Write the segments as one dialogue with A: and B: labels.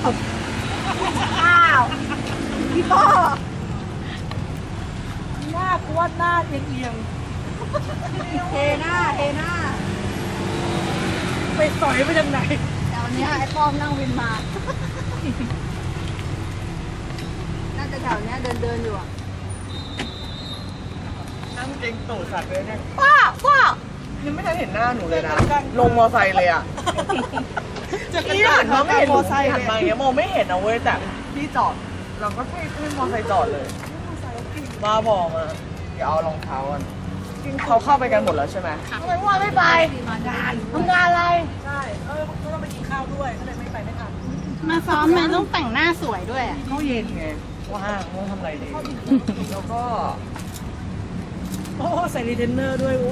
A: อ้าวพี่พ่อหน้ากวนหน้าเอียงเทหน้าไปสอยไปจากไหนแถวนี้ไอ้ป้อมนั่งวินมาน่าจะแถวนี้เดินอยู่อ่ะ
B: นั่งเก่งตู่สัตว์เลยเนี่ย
A: ป้า
B: ยังไม่ทันเห็นหน้าหนูเลยนะลงมอไซค์เลยอ่ะพี่หันมาไม่เห็นหนูหันมาอย่างเงี้ยมองไม่เห็นนะเว้ยแต่พี่จอดเราก็ให้มอไซค์จอดเลยบ้าบอกมาเดี๋ยวเอารองเท้ากันเขาเข้าไปกันหมดแล้วใช่ไหม
A: ทำไมว่าไม่ไปทำงานอะไรใช่ก็ต้องไปกินข้าวด้วยก็เลยไม่ไปไม่ทัน
C: มาซ้อมมันต้องแต่งหน้าสวยด้วยอ่ะ
B: เข้าเย็นไงว่างต้องทำอะไรดีแล้วก็
A: ใส่รีเทนเนอร์ด้วยโอ้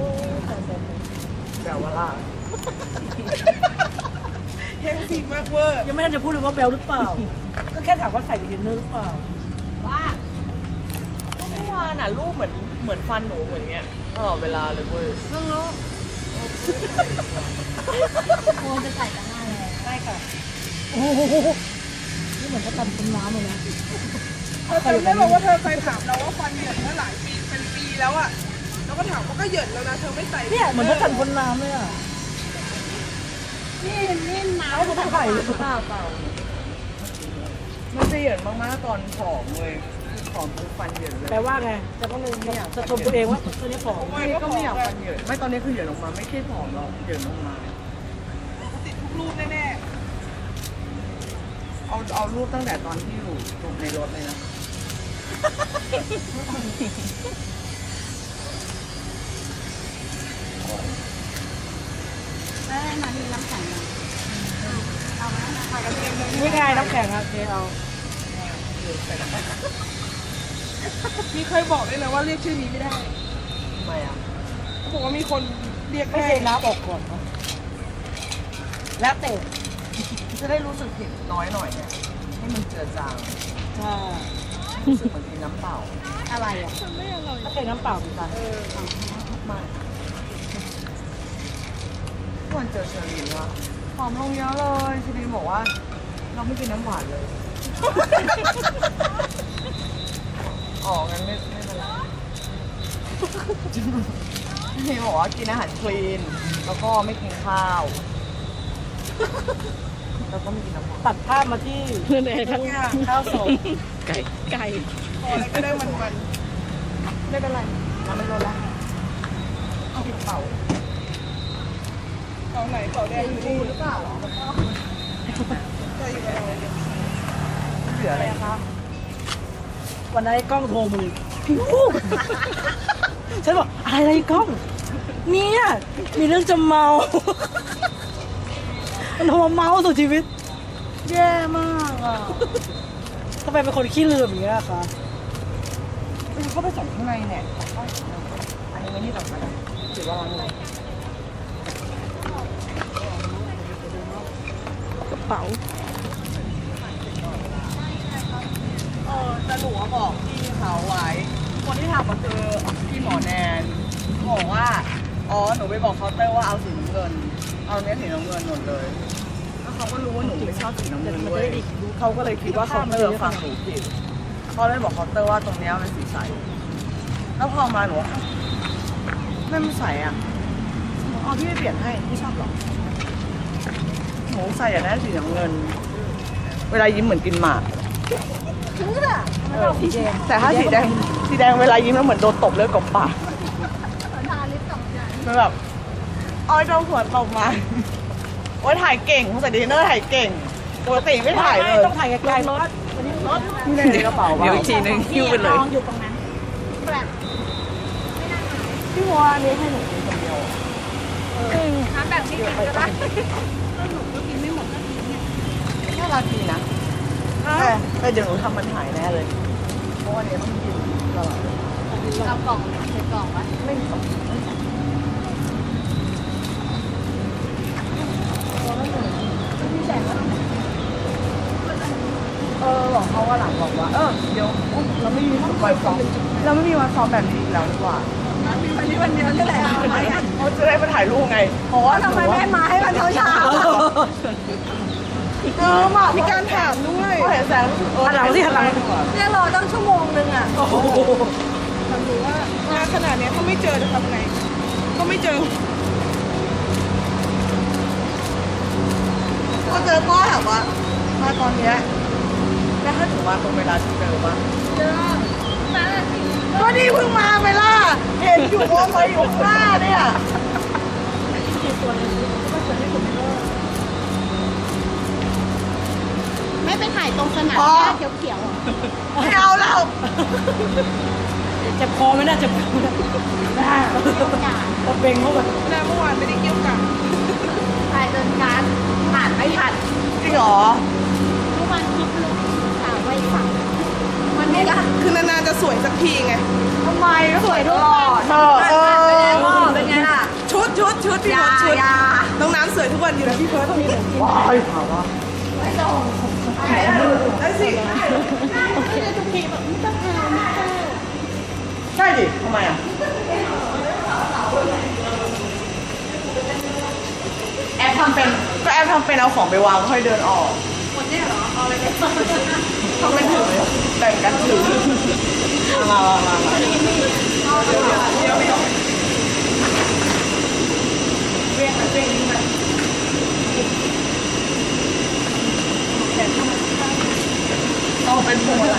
B: แบลว่าล่ะยังสีมากเวอร์
A: ยังไม่ทันจะพูดเลยว่าแบลหรือเปล่าก็แค่ถามว่าใส่รีเทนเนอร์หรือเปล่าว่า
B: เมื่อวานน่ะรูปเหมือนฟันหนูเหมือนเงี้ยตลอดเวลาเลยเว้ย
A: โอ้จะใส่กันหน้าเลยได้ค่ะโอ้นี่เหมือนจะทำเป็นน้ำเลยนะ
D: เธอได้บอกว่าเธอเคยถามเราว่าฟันเหยินเมื่อหลายปีเป็นปีแล้วอะเราก็ถามว่าก็เหยินแล้วนะเธอไม่ใส่
A: เนี่ยเหมือนจะทำเป็นน้ำเลยอ่ะ
C: นี่น้ำ
A: เขาไข่หรือ
B: เปล่ามันจะเหยินมากๆตอนผอมเลยผอมปุ๊บฟันเหยินเลย
A: แปลว่าไงจะต้องเลยไม่อยากจะชมตัวเองว่าตัวนี้ผอม
B: ก็ไม่อยากฟันเหยินไม่ตอนนี้คือเหยินออกมาไม่ใช่ผอมหรอกเหยินออกมา
D: ติดทุกรูปแน่
B: เอารูปตั้งแต่ตอนที่อยู่ในรถเลยนะ
C: แล้วนั้นมีน้ำแข็งเอาไหมถ่ายกันเองเลย
A: นี่ไงน้ำแข็งครับเอา
D: มีเคยบอกได้เลยว่าเรียกชื่อนี้ไม่ได้
B: ทำไมอ่ะ
D: เขาบอกว่ามีคนเรียก
A: ไม่เทน้ำออกก่อนแล้วเตะ
B: จะได้รู้สึกผิดน้อยหน่อยไงให้มันเจือจาง
A: ใช่
B: รู้สึกเหมือนกินน้ำเปล่า
A: อะไรอ่ะก็เทน้ำเปล่าเหมือนกัน
B: มากวันเจอเชอรีนว่าผอมลงเยอะเลยเชอรีนบอกว่าเราไม่กินน้ำหวานเลยอ๋องั้นไม่เป็นไรพี่บอกว่ากินอาหารคลีนแล้วก็ไม่กินข้าวแล้วก็ไม่กินน้ำหวาน
A: ตัดภาพมาที่
C: เพื่อนเอง
A: ข้าวสด
C: ไก่
D: พออะไรก็ได้มัน
B: ไม่เป็นไรน้ำไม่ลดละเอาปิดเป่า
D: ไหนเป่าแดง
B: ปูหรือเปล่า
D: จะอยู่อะไร
B: เหลืออะไรคะ
A: วันนั้นกล้องโทรมาเลยพี่ลูกฉันบอกอะไรกล้องเนี่ยมีเรื่องจะเมามันโทรมาเมาสุดชีวิตแย่มากอ่ะทำไมเป็นคนขี้ลืมอย่างเงี้ยคะ
B: เข้าไปส่งข้างในเนี่ยอันนี้ไม่นี่ต่อมาแล้วถือว่าล้างไง
A: กระเป๋า
B: แต่หนูบอกพี่เขาไว้คนที่ทำก็คือพี่หมอแนนบอกว่าอ๋อหนูไปบอกเคาน์เตอร์ว่าเอาสีน้ำเงินเอาเนี้ยสีน้ำเงินหมดเลยแล้วเขาก็รู้ว่าหนูไม่ชอบสีน้ำเงินด้วยเขาก็เลยคิดว่าเคาน์เตอร์ฟังหนูผิดเขาเลยบอกเคาน์เตอร์ว่าตรงนี้เป็นสีใสแล้วพอมาหนูไม่มันใสอ่ะเอาพี่ไม่เปลี่ยนให้พี่ชอบหรอหนูใส่อยากได้สีน้ำเงินเวลายิ้มเหมือนกินหมากแต่ถ้าสีแดงเวลายิ้มแล้วเหมือนโดนตบเลือดกบปากมันแบบอ้อยโดนหัวตบมาว่าถ่ายเก่งแต่ดีเนอร์ถ่ายเก่งปกติไม่ถ่ายเลย
A: ต้องถ่ายไกลๆรถ
B: นี่ในกระเป๋า
C: เดี๋ยวอีกทีนึงหิ้วไปเลย
A: อยู่ตรงนั้น
B: พี่วานนี้ให้หนูกินคนเดียว
C: ทำแบบนี้กินก็ได้หนูก็กินไม่หมดก็กินเนี่ย
B: น่ารักดีนะแต่เดี๋ยวหนูทำมันหายแน่เลยเพราะวันนี้ต้องกินตลอด
C: เอากล่องใส่กล่องไว้
B: ไม่มีกล่องบอกเขาว่าหลังบอกว่าเดี๋ยวเราไม่มีวันซ้อมเราไม่มีวันซ้อมแบบนี้อีกแล้วดีกว่า
D: มีวันนี้วันเดียวนี่แหละ
B: เขาจะได้มาถ่ายรูปไงเพราะว่า
D: ทำไมแม่มาให้วันเช้ามีการถามด้วย
B: เห็นแสง
A: หันหลังสิหันหลัง
C: เนี่ยรอตั้งชั่วโมงนึงอ่ะ
A: โอ้โห
D: ถามดูว่างานขนาดนี้ถ้าไม่เจอจะทำไงก็ไม่เจอ
B: ก็เจอพ่อถามว่ามาตอนเนี้ยแล้วถ้าถึงมาตรงเวลาที่เจอปะ
C: เจอมาแล้วสิ
B: ก็นี่เพิ่งมาไหมล่ะเห็นอยู่ว่ามาอยู่ข้างหน้าเนี่ย
C: ไม่ไปถ่ายตรงสนามหญ้าเขียวๆอ่ะ
B: ไม่เอาแล้ว
A: เจ็บคอไหมน่าเจ็บคอไหมน่าตะเบงเขาแบบ
D: แล้วเมื่อวานไม่ได้เกี่ยวกัน
C: ถ่ายเดินการผ่านไม่ทัน
B: จริงเหรอ
C: เมื่อวานคลิปลงสาวไว้ฝั่งวันนี้ก็
D: คือนานๆจะสวยสักทีไง
B: ทำไมก็สวยตลอดเป็นไงล่ะ
D: ชุดพี่เพิร์ดชุด
B: ยา
D: น้องน้ำสวยทุกวันอยู่นะพี่เพิร์ดตรงนี้
B: ว้ายถามว่า
D: ได้สิ
B: ใช่ดิทำไมอ่ะแอปทำเป็นก็แอปทำเป็นเอาของไปวางค่อยเดินออกหมดเนี่ยเหรอเอาอะไรไปทำเป็นถือแบ่งกันถือมาเดี๋ยวเวียนมาเวียนนี่มันต้องเป็นพวงอะไร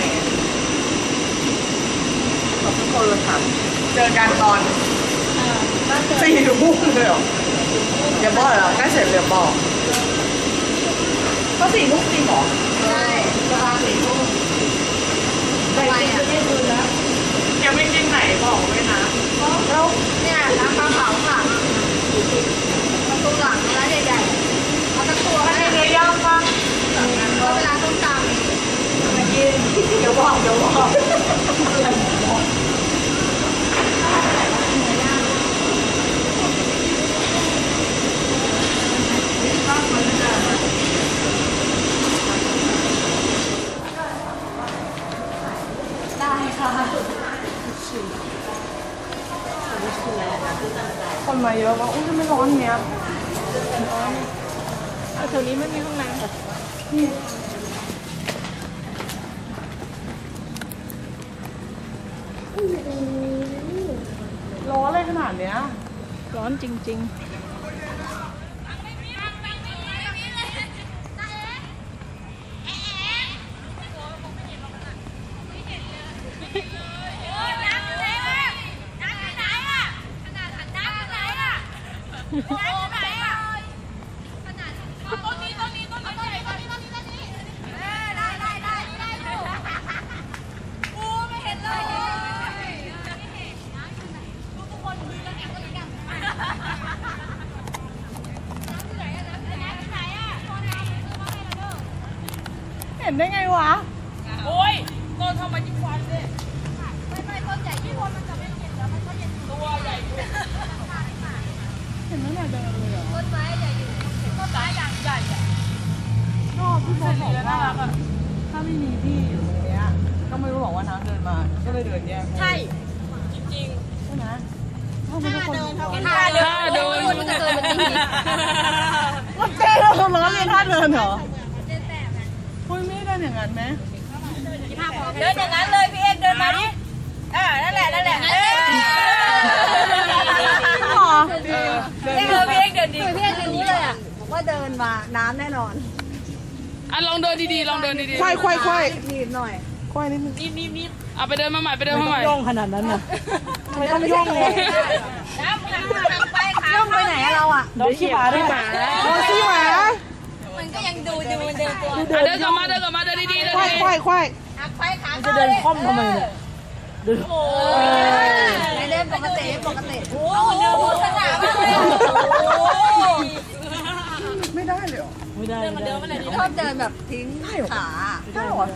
B: ขอบคุณคนเลยค่ะเจอกันตอน4 ทุ่มเลยเหรออย่าบอกเหรอใกล้เสร็จเลยบอกก็4 ทุ่มจริงเหรอ
C: ใช่
B: เวลา4 ทุ่ม
C: ทำไมอ่ะ
B: ยังไม่กินไหนบอกด้วยนะแล้ว
C: เนี่ยร้านปลาเผาค่ะประตูหลังร้านใหญ่ๆเอาตะกัวก็ได้
B: เนื้อย่างป่ะ
C: ก็เวลาต้มตำ
B: มากินเดี๋ยวบอก
C: ได้ค่ะ
B: คนมาเยอะว่าอุ้ยทำไมร้อนเนี้ย
C: แถวนี้ไม่มีห้องน้ำ
B: ร้อนเลยขนาดเนี้ย
A: ร้อนจริง
B: เห็นได้ไงวะ
A: ๆ โอ้ยต้นทำไมจิ้มฟันเลย
C: ไม่ต้นใหญ่ที่คนมันจะไม่เห็นแล้วมันก็เห็น
A: ตัวใหญ่อยู่
C: ต้นไม้ใหญ่อยู่ต้นไม้อย่างใหญ่อะ
B: ชอบพี่โบบอกว่าถ้าไม่มีพี่อยู่ตรงเนี้ยก็ไม่รู้หรอกว่าน้ำเดินมา ก็เลยเดินแยก
C: ใช่
B: ใช่ไหมถ้ามันคน
C: ท่าเดินมันจะเดินมันไม่มี
B: มันเต้นเราล้อเลียนท่าเดินเหรอ
C: เดินแบบนั้น
B: คุณไม่เดินอย่างนั้นไหม
C: เดินอย่างนั้นเลยพี่เอ็กเดินมาดินั่นแหละ
B: หรอ
C: นี่คือพี่เอ็กเดินดีพี่เอ็กรู้เลยอ่ะว่าเดินมาน้ำแน่นอน
A: อ่ะลองเดินดีๆ ลองเดินดี
D: ควาย
C: รีบหน่อย
D: ควายนิดนึง
A: ๆเอาไปเดินมาใหม่ไปเดินมาใหม่ย่องขนาดนั้นน่ะทำไมต้องย่องเลย
C: ย่องไปไหนอะเราอ่ะ
A: โดนขี้หมาด้วย
D: โอ้ยซี่หมา
C: มันก็ยังดูมันเดินตัว
A: อ่ะเดินกลับมาเดินดีๆเดิน
D: ควาย
A: ดี
D: ควาย
C: หักไปขา
A: จะเดินคล่อมทำไมเนี่ยเดิน
C: ไม่เล่นปกติโอ้เดินสนามเลย
D: ไม่ได้เลยเหรอ
A: ไม่ได้ไม่ได้
C: ชอบเดินแบบทิ้งขา
B: ใช่หรอ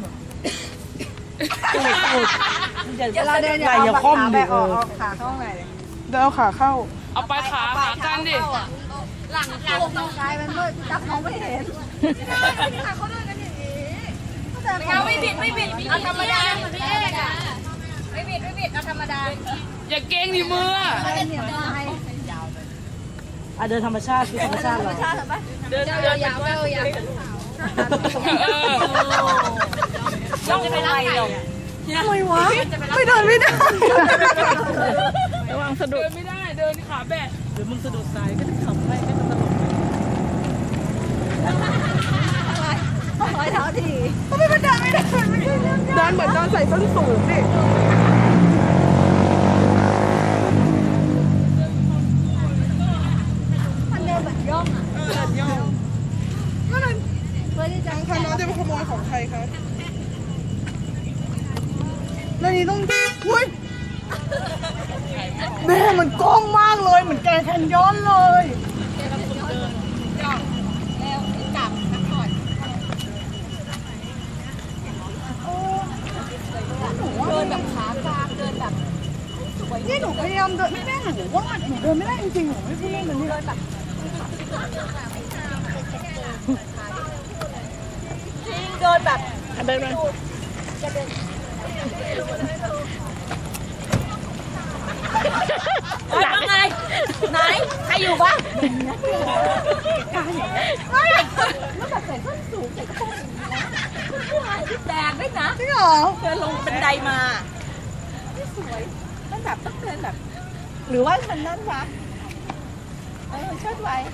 A: อย่า
C: เราเดิน
A: อย่าคล่อมดิ
C: ออกขาเข้าไหนเลย
D: เดินเอาขาเข้า
A: เอาไปขากันดิ
C: หลังกายมันมืดจับมองไม่เห็นเขาเดินกันอย่างนี้ไม่บิดเอาธรรมดาไม่บิดเอาธรรมดา
A: อย่าเก่งดิมือ
C: ไม่เห็นได้
A: อ่ะเดินธรรมชาติคือธรรมชาติ
C: ธรร
A: เรา
C: มชาติเหรอปะเดินยาวย่องไปไล่เดี๋ยว
B: ทำไมวะไม่เดินไม่ได้
A: ระวังสะดุด
D: เดินไม่ได้เดินขาแบะ
A: หรือมึงสะดุดสายก็จะขำให้ก็จะตลก
C: ร้อยเท้าที
D: ทำไมมันเดินไม่ได้เดินเหมือนเดินใส่ส้นสูงดิ
C: มันเดินแบบย่องอ่ะ
D: เดินย่อง
C: เพื่อที่จะ
D: คันน้องจะมาขโมยของใครคะแล้วนี้ต้องอุ้ยแม่มันกล้องมากเลยเหมือนแกแคนยอนเลย
C: แล้วจับนักก่อนเดินแบบขากลางเดินแบบ
D: นี่หนูพยายามเดินแม่หนูว่าหนูเดินไม่ได้จริงๆหนูไม่พูดเล่นเลยนี่
C: เดินแบบจริงเดินแบบ
A: เดินมา
C: ว่าไงไหนใครอยู่บ้างไม่แล้วแบบใส่ส้นสูงใส่กระโปรงผู้หายที่แดงด้วยนะ
D: จริงเหรอ
C: เดินลงบันไดมาไม่สวยต้องแบบต้องเดินแบบ หรือว่าฉันนั่นวะเชิดไว้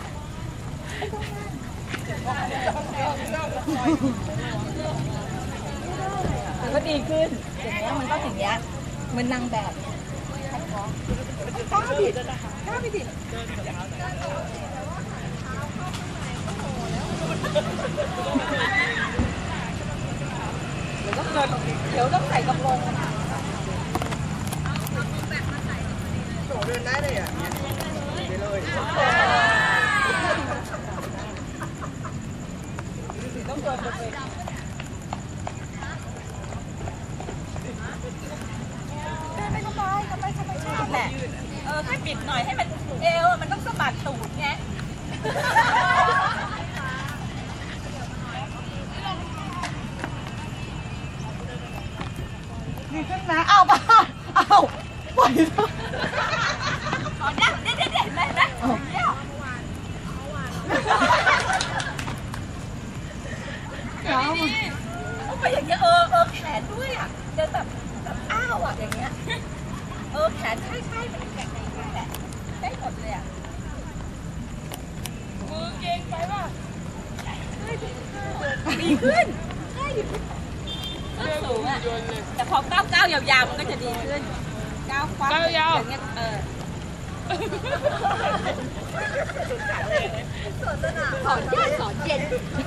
C: มันก็ดีขึ้นอย่างเงี้ยมันก็อย่างเงี้ยมันนางแบบกล้าดิกล้าไปดิเดี๋ยวต้องใส่กระโปรง
D: หนูเดินได้เลยอ่ะไปเลย
C: ต้องเดินไปไม่ต้องไปทำไมธรรมชาติแหละแค่ปิดหน่อยให้มันเอวมันต้องสะบัดตูดไง
D: ดีขึ้นนะอ้าวป่ะอ้าวปล่อยเถอะ
C: อ๋อเด็ดเห็นไหมนะเนี่ย ไปอย่างเงี้ยแขนด้วยอ่ะเดินแบบอ้าวอ่ะอย่างเงี้ยแขนใช่มันแขนในแหละได้หมดเลยอ่ะ
D: มือเก่งไปป่ะ
C: ดีขึ้นใช่ดิส้นสูงอ่ะแต่พอก้าวยาวๆมันก็จะดีขึ้นก้าวควักอย่างเงี้ยสอนยากสอนเย็น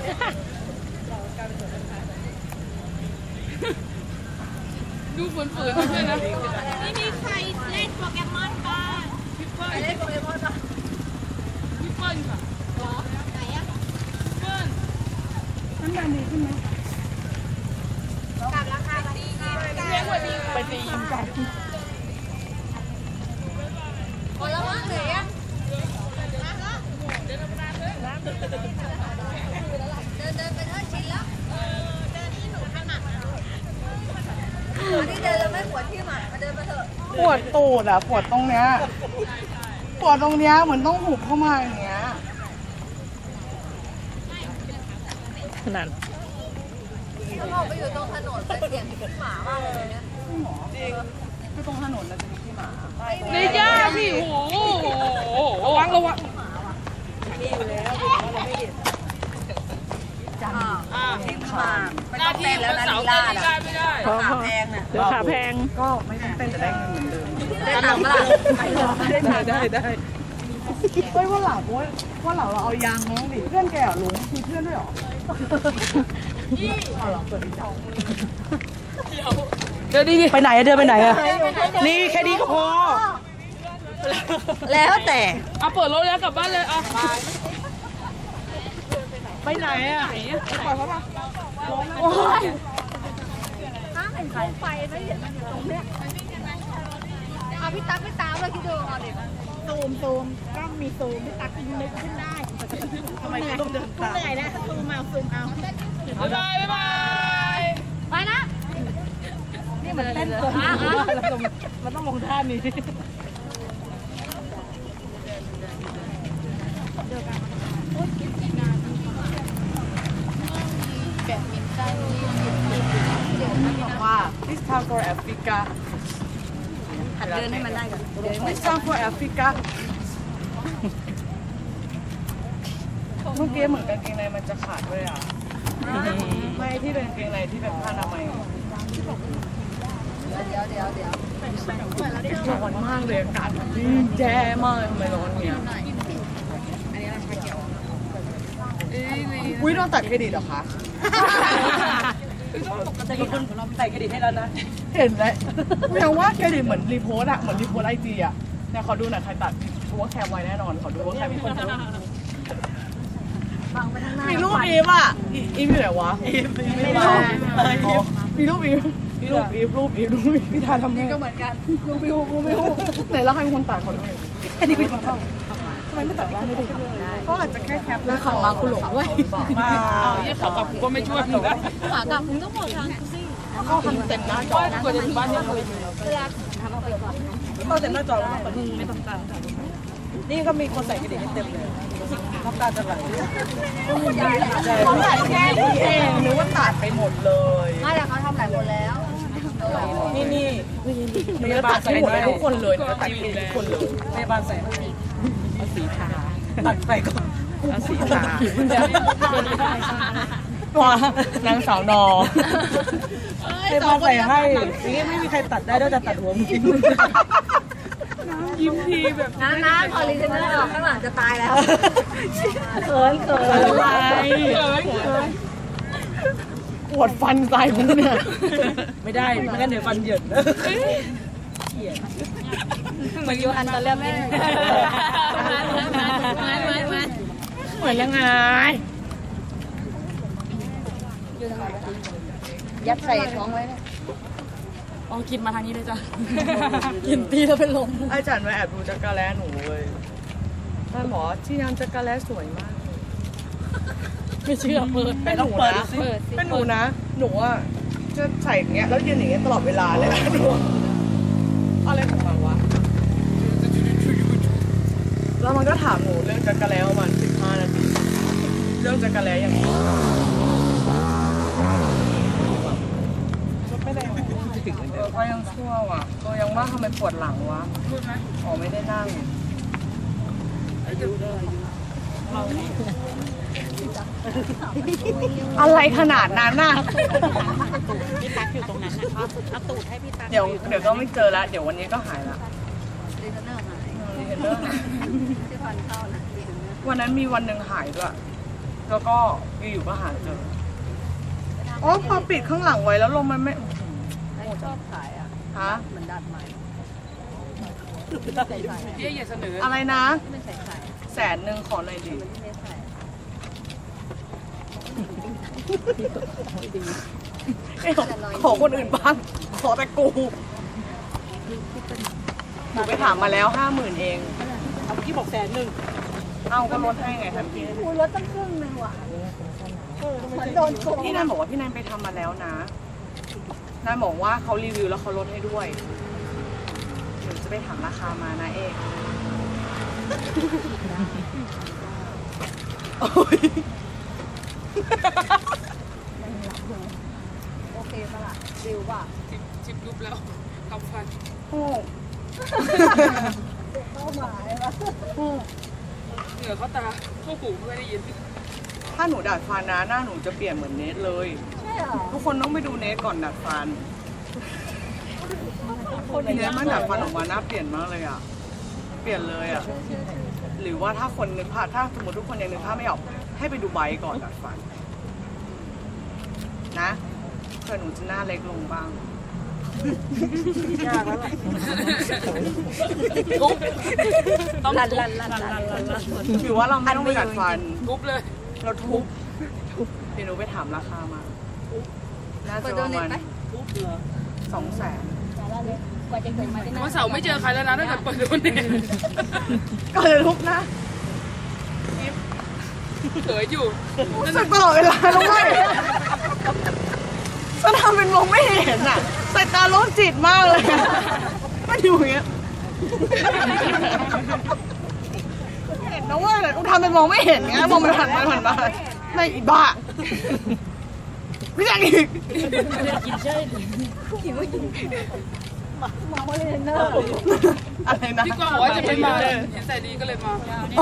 D: ดูฝืนๆด้วยนะ
C: ไม่มีใครเล่นโปเกมอนบ้างเล่นโปเกมอนบ้าง
D: พี่เปิ้ลค่ะ
C: ไหนอ่ะ
D: เปิ้ลน้ำตาลดีขึ้นไหม
C: กลับราคาดี
D: เรียกว่าดีไปตียิมกัน
C: หมดแล้วมั้งเหนื่อยยังเดินไปเท่าชิ้นแล้วเดินที่หนูถนัดที่เดินแล้วไม่ปวดที่หมามาเดินมาเถอะ
D: ปวดตูดอ่ะปวดตรงเนี้ยปวดตรงเนี้ยเหมือนต้องหุบเข้ามาอย่างเงี้ย
A: ขนาด
C: ต้องออกไปอยู่ตรงถนนเป็นเสียงหมามากเลยเนี่ย
D: คือตรงถนนเราจะมีที่หมา
A: นี่ย่าพี่โอ้โหระวัง
B: ทิ้งมาไม่ต้องเต้นแล้วนะลีลาดอ่ะ
D: ไม่ได้
B: ขาแพงน่ะ
A: เดี๋ยวขาแพง
D: ก็ไม่ต้องเต้นแต่ได้เงินเหมือนเดิม
B: ได้ตังค์มาละ
D: ได้เฮ้ยว่าหลังเราเอายางน้องดิเพื่อนแกอ่ะลุงมีเพื่อนด้วยเหรอเอาหรอเปิดดีจัง
A: เดินดีๆไปไหนอะเดินไปไหนอะนี่แค่นี้ก็พอ
B: แล้วแต่
A: เอาเปิดรถแล้วกลับบ้านเลยเอาไปไหนอะ
D: ปล่อยเขาปะ
A: โอ้ย
C: ถ้าเห็นโคมไฟไม่เห็นมันอยู่ตรงเนี้ยเอาพี่ตั๊กพี่ตามเลยคิดดูเอาเด็กซูมกล้องมีซูมพี่ตั๊กนึกขึ้นได้
D: ทำไมต้องเดินตาม
C: เหนื่อยแล้วซูมเอา
A: บ๊ายบายบ๊ายบาย
C: ไปนะ
A: นี่มันเต้นตัวมันต้องลงท่านี้
B: บอกว่า this time for Africa
C: หัดเดินให้มันได้ก่อน
B: this time for Africa เมื่อกี้เหมือนกางเกงในมันจะขาดด้วยอ่ะไม่ที่เป็นกางเกงในที่เป็นผ้าอนามัยร้อนมากเลยอากาศแย่มากเลยทำไมร้อนเนี้ยอุ้ยโดนตัดเครดิตเหรอคะ
A: จะมีคนใส่เครดิตให้แล้วนะ
B: เห็นแล้วยังว่าเครดิตเหมือนรีโพสอะเหมือนรีโพสไอจีอะเนี่ยขอดูหน่อยใครตัดกูว่าแคปไว้แน่นอนขอดูว่าใครเป็นคนตัดมีรูปอีฟอะอีฟอยู่ไหนวะมีรูปอีฟพี่ทาทำไงก็เหมือนกันรูปอีฟกูไม่รู้ไหนแล้วใครเป็นคนตัดขอดูหน่อย
A: แค่นี้ก็เข้าทำไมไม่ตัดว่าไม่ได้
B: เขาอาจจะแค่แคปแล้ว
C: ขับมาคุณหลงด้วย
B: มายี่ขอกับกูก็ไม่ช่วยหนูนะ
C: ขากลับคุณต้องบอกทางสิ
B: เขาทำเต็มหน้าจอกูจะอยู่บ้านเนี่ยเลย
C: เวลาทำเอาไปก่อน
A: เข้าเต็มหน้าจอแล้วไม่ต้องการนี่ก็มีคนใส่เครดิตให้เต็มเลยน้ำตาจะไหล
B: เขาตัดแค่นี้เองนึกว่าตัดไปหมดเลย
C: ไม่แต่เขาทำหลายคนแล้ว
A: นี่นี่
B: นึกว่าตัดไปหมดเลยทุกคนเลยตัดไปทุกคนเลย
A: พยาบาลใส่เอาสีทาตัดไปก่อน
B: เอาสีทาว้านางสาวนอ
A: พยาบาลใส่ให้นี่ไม่มีใครตัดได้นอกจากตัดหัวมึง
B: ยิ้มทีแบบ
C: น้ำพอลิเทนเนอร์ออกข้างหลังจะตายแล้ว
A: เขิน
B: ปวดฟันใจมึงเนี่ย
A: ไม่ได้ไม่งั้นเดี๋ยวฟันเหยิน
C: เหมือนยูฮันตอนแรกแม่
B: เหมือนยังไง
C: ยัดใส่ท้องไว้เนี่ย
A: อ๋อกินมาทางนี้เลยจ้ะกินตีแล้วเป็นลม
B: ไอ้จันมาแอบดูจักรแล้หนูเลยท่านหมอที่ยังจักรแล้สวยมาก
A: ไม่เชื่อเปิด
B: เป็นหนูนะเป็นหนูนะหนูอ่ะจะใส่อย่างเงี้ยแล้วยืนอย่างเงี้ยตลอดเวลาเลยนะหนูอะไรของมันวะแล้วมันก็ถามหนูเรื่องจักรแล้ประมาณ15 นาทีเรื่องจักรแล้อย่างนี้ก็ยังชั่วว่ะยังว่าทำไมปวดหลังวะอ๋อไม่ได้นั่งอะไรขนาดนั้นน่ะ
A: พี่ตั๊กอยู่ตรงนั้นนะคะเอาตูดให้พี่ตั๊ก
B: เดี๋ยวก็ไม่เจอแล้วเดี๋ยววันนี้ก็หายละ
C: ลิเทนเนอร์หาย
B: รีเทนเนอร์หาย
C: ที่ฟันเข้านะลิเทนเนอร์
B: วันนั้นมีวันหนึ่งหายด้วยแล้วก็อยู่ๆก็หายเจออ๋อพอปิดข้างหลังไว้แล้วลมมันไม่
C: ชอบขายอ่ะ
B: ฮะ
C: เหมือนดัดใหม่
B: พี่อย่าเสนออะไรนะ
C: ที่เป็นใส่
B: 100,000ขอหน่อยดิ
C: ที่ไม่ใส่
B: ขอคนอื่นบ้างขอแต่กูหนูไปถามมาแล้ว50,000เอง
A: เอาพี่บอก100,000
B: เอ้าก็ลดให้ไงทันที
C: คูรถตั้งครึ่งนึงว่ะเหมือนโดนโกง
B: พี่นันบอกว่าพี่นันไปทำมาแล้วนะนันบอกว่าเขารีวิวแล้วเขาลดให้ด้วยหนูจะไปถามราคามานะเอกโอ้ย
C: โอเคปะล่ะดิวป่ะ
D: จิบยุบแล้วทำฟัน
B: โอ้
C: เป้าหมายป่ะ
D: เหนือเขาตาพวกหูไม่ได้ยิน
B: ถ้าหนูดัดฟันนะหน้าหนูจะเปลี่ยนเหมือนเนทเลย
C: ใช่เหรอ
B: ทุกคนต้องไปดูเนทก่อนดัดฟันเนทมันดัดฟันออกมาหน้าเปลี่ยนมากเลยอ่ะ เปลี่ยนเลยอ่ะ หรือว่าถ้าคนนึกภาพถ้าสมมติทุกคนยังนึกภาพไม่ออกให้ไปดูไบค์ก่อนดัดฟันนะเพื่อหนูจะหน้าเล็กลงบ้าง
A: ยากแล้วแหละ
C: ต้องลั่น
B: หรือว่าเราไม่ต้องไปดัดฟัน
D: ทุบเลย
B: เราทุบเดี๋ยวหนูไปถามราคามาน่า
C: เปิ
B: จะ
C: ด
B: ป
C: โด
B: ระ
C: เน็ต
B: มาณ
C: ไหม
B: 200,000
C: กว่าจะเกิดมาได้
D: วันเสาร์ไม่เจอใครแล้วนะถ้าเกิดเปิดโดนเนี่ย
B: ก็เลยทุบนะ
D: เผยอยู่
B: รู้สึกตลอดเวลาแล้วไม่จะทำเป็นมองไม่เห็นอ่ะสายตาโรคจิตมากเลยมันอยู่อย่างเงี้ยเห็นนะว่าแต่กูทำเป็นมองไม่เห็นไงมองมันหันมาในอีบ้าพี่แจ๊กอีก
A: กินใช่
C: มาว่าเลยเนอร์
B: อะไรนะ
D: พี่กวางบอกว่าจะไม่มาเห็นใส่ดีก็เลยมา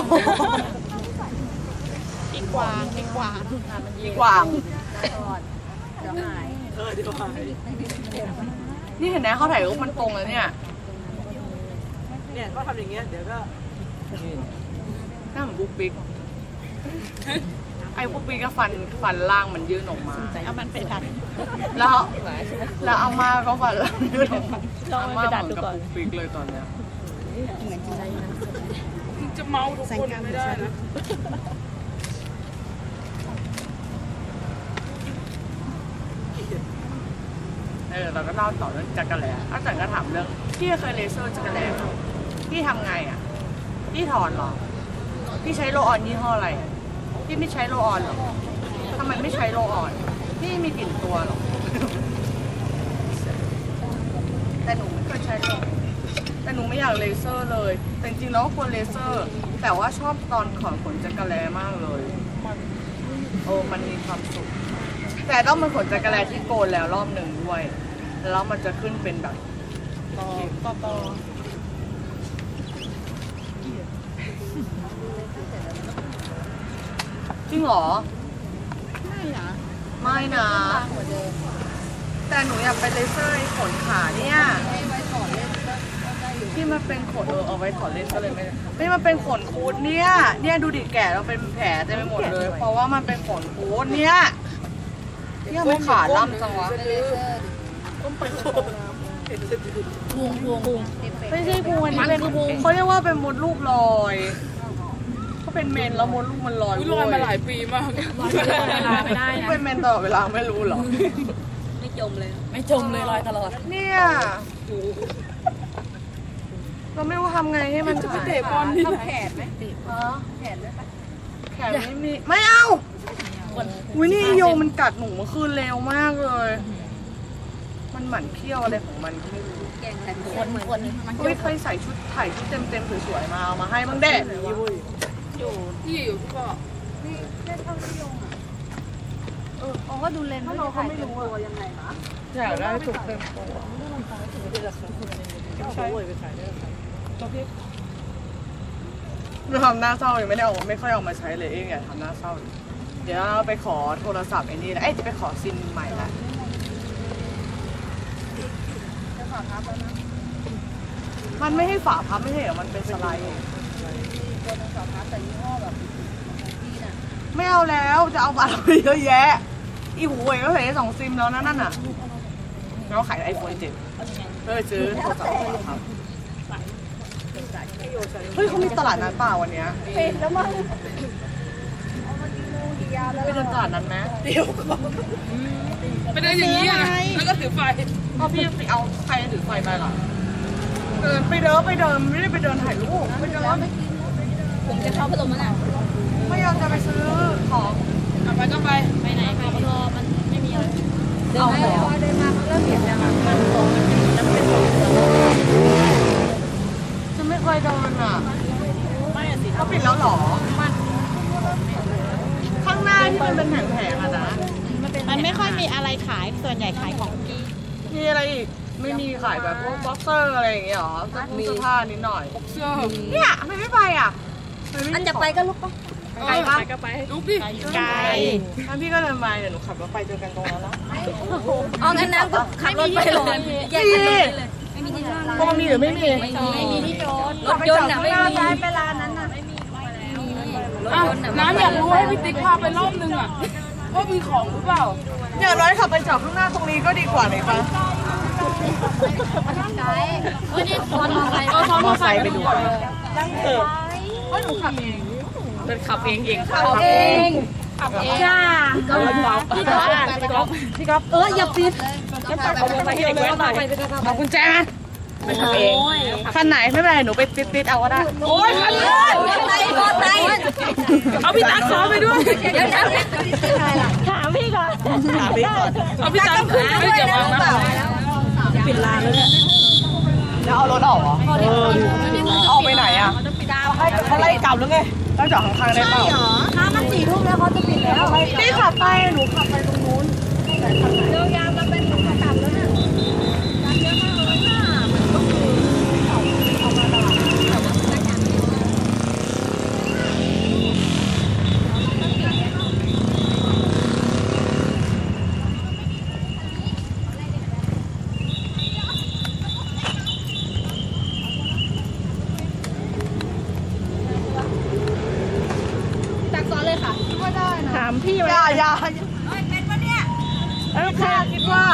A: อีกกวาง
B: อีกวาง
C: เดี๋ยวหาย
B: นี่เห็นไหมเขาถ่ายรูปมันตรงแล้วเนี่ย
A: เนี่ยก็ทำอย่างเงี้ยเดี๋ยวก็
B: หน้าเหมือนปุ๊กปิ๊กไอ้ปุ๊กปิ๊กก็ฟันล่างมันยื่นออกมา
A: เอามันไปดัด
B: แล้วอาม่าก็ฟันล่างยื่นออกมา
A: ลอง
B: อา
A: ไป
B: ม่า
A: ดัด
B: เหมื
A: ดู
B: อนกับ
A: ก่อน
B: ปุ๊กปิ๊กเลยตอนเนี้ย
D: จะเมาทุกคนไม่ได้นะ
B: เราก็เล่าต่อเรื่องจักรแลอาจารย์ก็ถามเรื่องพี่เคยเลเซอร์จักรแลไหมพี่ทำไงอ่ะพี่ถอนหรอพี่ใช้โรลออนยี่ห้ออะไรพี่ไม่ใช้โรลออนหรอทำไมไม่ใช้โรลออนพี่มีกลิ่นตัวหรอแต่หนูไม่เคยใช้โรลแต่หนูไม่อยากเลเซอร์เลยแต่จริงๆแล้วก็ควรเลเซอร์แต่ว่าชอบตอนถอนขนจักรแลมากเลยมันมีความสุขแต่ต้องเป็นขนจักรแลที่โกนแล้วรอบหนึ่งด้วยแล้วมันจะขึ้นเป็นแบบต่อจริงเหรอไม่นะแต่หนูอยากไปเลเซอร์ขนขาเนี่ยที่มันเป็นขนเอาไว้ถอนเล่นก็เลยไม่มันเป็นขนคูดเนี่ยดูดิแก่เราเป็นแผลเต็มไปหมดเลยเพราะว่ามันเป็นขนคูดเนี่ยมันขาดล่ำจังวะ ไม่ใช่พุงอันนี้เป็นเขาเรียกว่าเป็นมดลูกลอยเขาเป็นเมนแล้วมดลูกมันลอย
D: ลอยมาหลายปีมาก
A: ไม่ได้นะ
B: เป็นเมนตลอดเวลาไม่รู้หรอ
A: ไม่จมเลยลอยตลอด
B: เนี่ยเราไม่รู้ทำไงให้มันหาย
D: เตะบอลที่ไหน
B: แขนไม่มีไม่เอาอุ้ยนี่โยงมันกัดหนูเมื่อคืนเร็วมากเลยมันหมั่นเขี้ยวอะไรของมันก็ไม่รู้
A: คนมัน
B: อุ้ยเคยใส่ชุดถ่ายชุดเต็มสวยๆมาเอามาให้บ้างเด้
D: ที่อยู่พี่ก็
C: อ๋อก็ดูเลนส์เราเขาไม่รู้ตัวยังไงนะ
B: อยากได้ชุดเต็มตัวเราทำหน้าเศร้ายังไม่ได้ไม่ค่อยเอามาใช้เลยเองอย่าทำหน้าเศร้าเดี๋ยวเราไปขอโทรศัพท์ไอ้นี่แล้วจะไปขอซิมใหม่ละมันไม่ให้ฝาพับไม่ใช่เหรอมันเป็นสไลด์ไม่เอาแล้วจะเอาบัตรไปเยอะแยะอีหูเองก็ใส่ได้2 ซิมแล้วนั่นน่ะแล้วขายไอโฟน7เพื่อซื้อโทรศัพท์ครับเฮ้ยเขามีตลาดนัดเปล่าวันเนี้ย
C: ปิดแล้วมั้ง
B: ไปเดินตลาดนัดไหม
D: ไปเดินอย่างนี้นะแล้วก็ถือไฟ
B: พ่อพี่เอาใครถือไฟไปหรอไปเดินไม่ได้ไปเดินถ่ายรูปไปเดิน
A: ผมจะเข้าพัดลมแล้วน่ะ
B: ไม่ยอมจะไปซื้อของ
D: ไปก็ไป
A: ไปไหนคะพอมันไม่มีอะไร
B: เอาเหรอ
C: เดินมาเขาเริ่มเห็นแล้ว
B: ฉันไม่เคยเดินอ่ะเขาปิดแล้วหรอข้างหน้าที่มันเป็นแผงๆอะนะ
A: มันไม่ค่อยมีอะไรขายส่วนใหญ่ขายของกิน
B: มีอะไรอีกไม่มีขายแบบพวกบ็อกเซอร์อะไรอย่างเงี้ยหรอเสื้อผ้านิดหน่อย
D: เสื้อ
B: เนี่ยทำไมไม่ไปอ่ะ
C: อันจะไปก็ลุกปะ
B: ไกลปะ
D: ลุกดิ
A: ไกล
B: งั้นพี่ก็เดินมาเดี๋ยวหนูขับรถไปเจอกันตรงนั้นแล้ว
C: เอางั้นน้ำก็ขับรถไปเลยแยกกันเลยไม่มีที่จอด
B: พวกมีหรือไม่มี
C: ไม่มีที่จอดรถยนต์น่ะไม่มีเวลานั้นน่ะไม่มีรถยนต์น่ะ
D: น้ำอยากรู้ให้พี่ติ๊กพาไปรอบนึงอ่ะว่ามีของหรือเปล่า
B: อย่างน้อยขับไปจอดข้างหน้าตรงนี้ก็ดีกว่าไหมคะ
C: ไกด์เฮ้ยนี่ซ้อนมอไซค์
D: ซ้อนมอไซค์ไปดู
B: นั่งเถอะเพราะหนูขับเองเป็นขับเองค่ะ
C: ขับเองจ้า
B: พี่ก๊อฟ
C: อย่าปิด
B: เอากุญแจมาไปขับเองคันไหนไม่เป็นไรหนูไปติดเอาก็ได้
D: โอ้ยคันเลย
C: ไปก่อนไป
D: เอาพี่ตั๊กซ้อนไปด้วย
C: เดี๋ยวนะ
A: ถามพี่ก่อน
B: ถามพี่ก่อน
D: เอาพี่ตั๊กไม่เกี่ยวกับนะ
A: ปิดร้านแล้วเนี่ย
B: แล้วเอารถออกเหรอออกไปไหนอ่ะเขาไล่กลับหรือไงต้องจอดข้างๆได้เปล่า
C: ถ้ามัน4 ทุ่มแล้วเขาจะปิดแล้ว
B: นี่ขับไปหนูขับไปตรงนู้น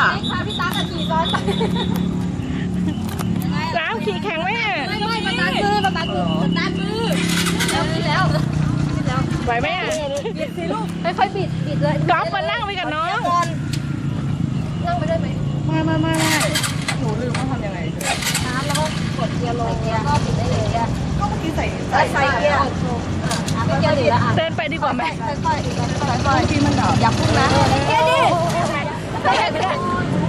C: พี่ตากับขี่ซ้อนไป
E: น้ำขี่แข็งไหมอ่ะ
C: ไม่ประตัดมือแล้ว
E: ไหวไหมอ่ะ
C: บิดสิลูกค่อยๆบิดเลย
E: ก๊อฟมานั่งไปกับน้อง
C: นั่งไปด้วยไหม
B: ไม่หนูลืมว่าทำยังไง
C: น้ำแล้วก็กดเกียร์ลงแล้วก็บิดได้เลยอ่ะ
B: ก็เมื่อกี้ใส่
C: ใส่เกียร์เกียร์ดีแล้วอ่ะ
E: เดินไปดีกว่าไหม
C: ค่อยๆที่มันดับอย่าพุ่งนะเกียร์ดิไม่ได้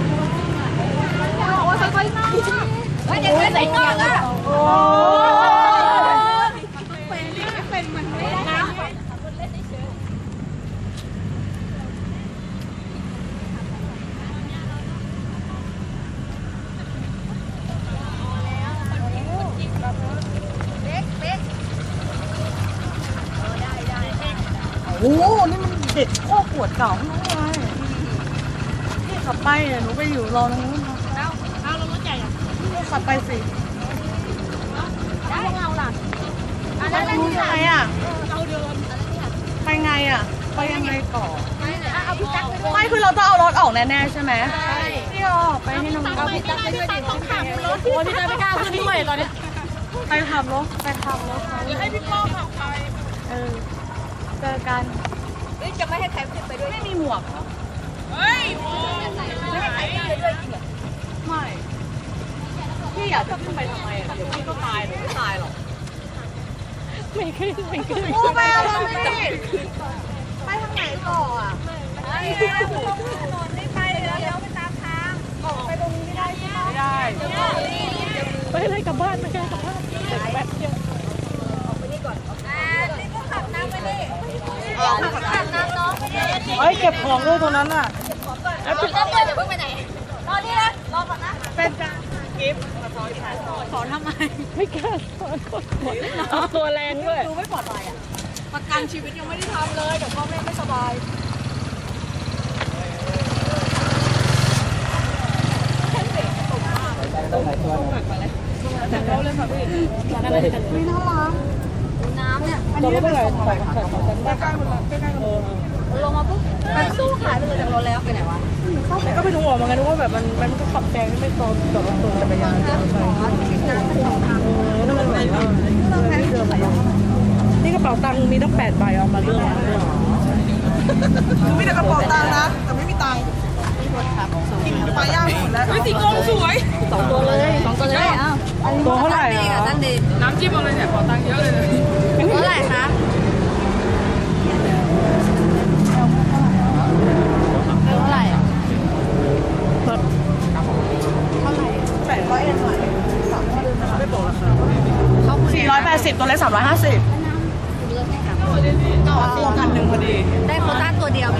C: โอ้ยค่อยๆนั่งไม่เด็กไม่ใส่เกียร์อ่ะโอ้เป็นมันไม่ได้นะ
B: โอ้โหนี่มันเด็ดโคตรปวดเก่าทั้งนั้นเลยพี่ขับไปหนูไปอยู่รอตรงนู้นเอาลงรถใหญ่อ่ะพี่ขับไปสิ
C: ได้เราล่ะ
B: ไปไงอ่ะไปไงอ่ะไปยังไงต่อ
C: เอาพี่จักรไปด้วย
B: ไม่คือเราต้องเอารถออกแน่ๆใช่ไหมพี่ออกไปให้น้อง
C: เอาพี่จักรไปด้วยดิต้องขับรถ
E: โอ้ยพี่เต้ไม่กล้าขึ้นด้วยตอนนี้
B: ไปขับรถให้พี่ป้อขับไปเจอกัน
C: จะไม่ให้ใครขึ้นไปด้วย
B: ไม่มีหมวกเหรอ
C: ไม่ให้ใครขึ้นไปด้วยจริงเหรอ
B: ไม่พี่อยากจะขึ้นไปทำไมอ่ะเดี๋ยวพี่ก็ตายหนูไม่ตายหรอก
E: ไม่ขึ้นไม่ขึ้น
B: กูไปเอารถสิไปทางไหนต่ออ่ะ
C: ไม่ไปแล้วไปตามทางออกไปตรงนี้ไม่ได้ใช่ไหม
B: ไม่ได้
E: ไปเลยกลับบ้านไปเลยกลับบ้านเด็กแป๊บเดียว
C: นี่ก็ขับน้ำไปดิขับน้ำน้องไปดิ
B: เฮ้ยเก็บของด้วยตรงนั้นอ่ะ
C: แล้วพี่ก็เดี๋ยวเพิ่งไปไหนรอนี่นะรอก่อนนะ
B: เป็นกิฟต์
E: ไม่กล้าสอนเอาตัวแรงด้วย
C: ดูไม่ปลอดภัยอ่ะประกันชีวิตยังไม่ได้ทำเลยเดี๋ยวพ่อแม่ไม่สบายน้ำเนี่ยอันนี้เป็นลงมาปุ๊บมันสู้หายไปเลยจากรถแล้วไปไหนวะ
B: ก็เป็นห่วงเหมือนกันว่าแบบมันก็ขับแซงไม่ตรงกับรถจักรยานนี่กระเป๋าตังค์มีตั้ง8 ใบเอามาเลือกมีแต่กระเป๋าตังค์นะแต่ไม่มีตังค์กินปลาย่างหมดแล้วสีกองสวย2 ตัวเลยตัวเท่าไหร่อ่ะน้ำจิ้มอะไรเนี่ยกระเป๋าตังค์เยอะเลย
C: เท่าไหร่คะเท่าไหร่อ่ะ
B: 800 เองไหมไม่บอกราคา480 ตัวเล็ก350ต่อตัว1,000พอดี
C: ได้โควต้าตัวเดียว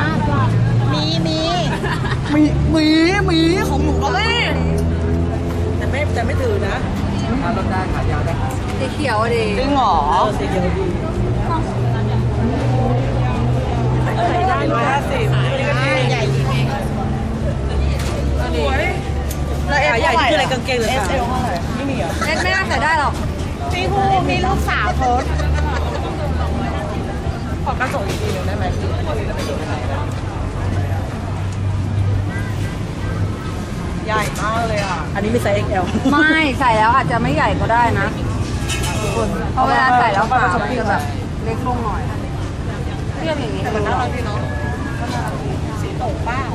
C: มี
B: ของหนูก็เลยแต่ไม่ถือนะรถได้ขายาวได้
C: สีเขียวดิ
B: จริงเหรอสีเขียวดีใส่ได้150ใหญ่สวยแล้วเอฟใหญ่คืออะไรกางเกงหรือเอสเอลเท่าไหร่ไม่มีเหรอ
C: เล็กไม่น่าใส่ได้หรอก
B: พี่ภูมีลูกสาวโพสขอกระจกอีกทีหนึ่งได้ไหมใหญ่มากเลยอ่ะอันนี้มีไซส์ XL
C: ไม่ใส่แล้วอาจจะไม่ใหญ่ก็ได้นะเพราะเวลาใส่แล้วขามันจะแบบเล็กลงหน่อยเทียบอย่างนี้
B: มันน่ารักดีเนาะสีตกเป้า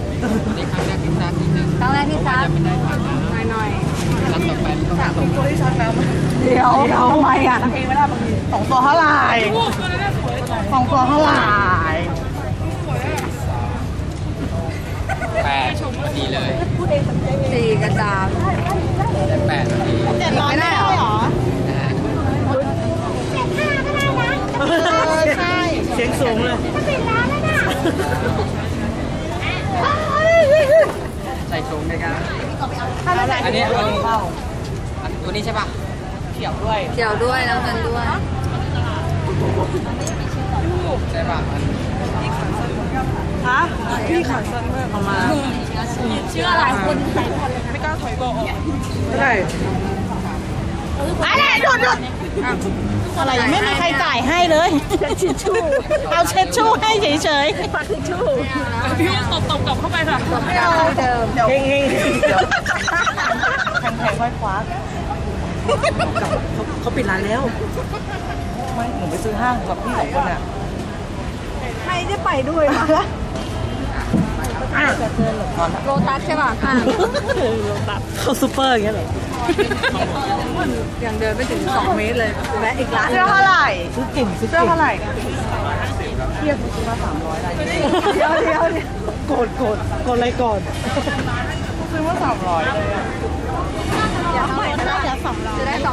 C: ครั้งแรกที่ซักหน่อย
B: 3 ตัวที่ชักน้ำ
C: เดี๋ยวทำไมอ่ะ
B: เองไม่ได้บางที2 ตัวเท่าไหร่2 ตัวเท่าไหร่
F: 8ดีเลย
C: สี่กระจาม
F: 8ดี
C: ไม่ได้หรอ
B: ใช่เสียงสูงเลย
F: ใส่ถุงด้วยกัน
B: อันนี้เอาเข้า
F: ตัวนี้ใช่ป่ะ
B: เขียวด้วย
C: เกี่ยวด้วยน้ำเงินด้วย
F: ใช่ป่ะ
B: ฮะพี่ขาสั้นมากออกมา
C: เชื่อหลายคนใส่
B: ไม่กล้าถอยบอกออกไม่ได้อะไรโดด
A: อะไรไม่มีใครจ่ายให้เลยทิชชู่เอาเช็ดชู่ให้เฉยๆปัดทิชชู่
E: พี่ตบกลับเข้าไปค่ะ
C: ไม่เอาเดิม
B: เดี๋ยวเฮงๆเดี๋ยวแพงๆค่อยคว้าเขาปิดร้านแล้วไม่หนูไปซื้อห้างกับพี่สองคนอ่ะ
C: ใครจะไปด้วยมาละโลตัสใช่ป่ะค่ะ
A: เข้าซูเปอร์อย่างเงี้ยเหรอ
C: ยังเดินไม่ถึง2 เมตรเลยแวะอีกร้าน
B: เสื้อเท่าไหร่
A: ซื้อเก่งซื้อ
B: เสื้อ
A: เก่ง
B: เท่าไหร่เทียบซื้อมา300อะไรเดี๋ยว
A: โกรธอะไรก่อน
B: ซื้อมา300เลยอ่ะ
C: เดี๋ยวเท่าไหร่นะจะได้250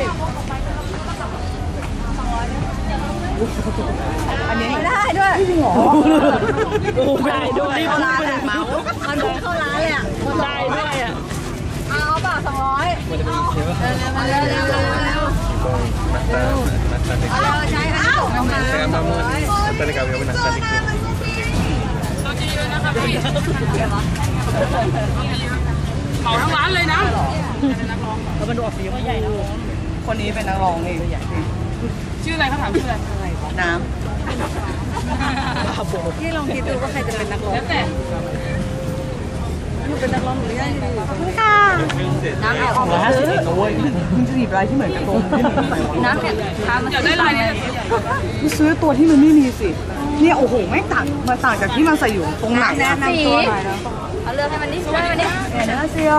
C: อันนี้ไม่ได้ด้วย
A: โอ้ได้ด้วย
C: เข้าร้านแหละเมามันเหมือนเข้าร้านเลยอ่ะ
A: ได้ด้วยอ่ะ
C: เอาเปล่า200เอาเร็วใช้เอา
E: เ
C: 200
E: หมาทั้งร้านเลยนะ
A: แล้วมันดูออกสีมันใหญ่นะ
B: คนนี้เป็นนักร้องนี่
E: ชื่ออะไรเขาถามชื่ออะไร
B: น้
C: พี่ลองคิดดูว่าใครจะเป็นนักร้อง
E: แล้วแต่
C: เป็นนักร้องหรือยังค่ะน้ำเนี่ยออกมาซื้อ
B: ำนะเว้ยมึงจะหยิบอะไรที่เหมือนกระโปรงที่มึง
C: น้ำเนี่ยทามัน
E: อยากได้ลายนี้
B: มึงซื้อตัวที่มันไม่มีสิเนี่ยโอ้โหไม่ต่างมันต่างจากที่มันใส่อยู่ตรงหลัง
C: แนะ
B: นะ
C: นำตัวหน่อยนะเอาเลือกให้มันนี่เลือกให้มันนี่
B: เนเซีย